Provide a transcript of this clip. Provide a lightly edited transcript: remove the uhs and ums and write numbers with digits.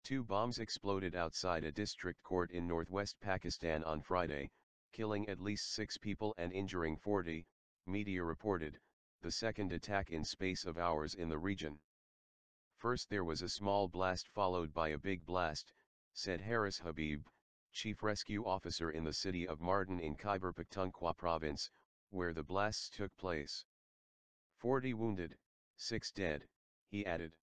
Two bombs exploded outside a district court in northwest Pakistan on Friday, killing at least 6 people and injuring 40, media reported, the second attack in space of hours in the region. First there was a small blast followed by a big blast, said Haris Habib, chief rescue officer in the city of Mardan in Khyber Pakhtunkhwa province, where the blasts took place. 40 wounded, 6 dead, he added.